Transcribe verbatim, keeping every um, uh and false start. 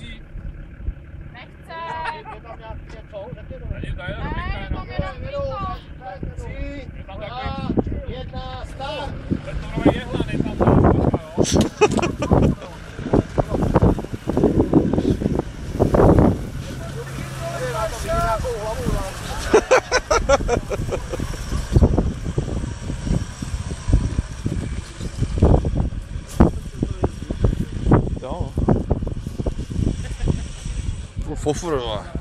běží. Nechce. Je tam nějak něco? Není to jenom Ne, je tam jenom mlíko. Tři, dva, jedna, start! betonový jehla, nej tam tam, jo. Jo. Fofur, vole.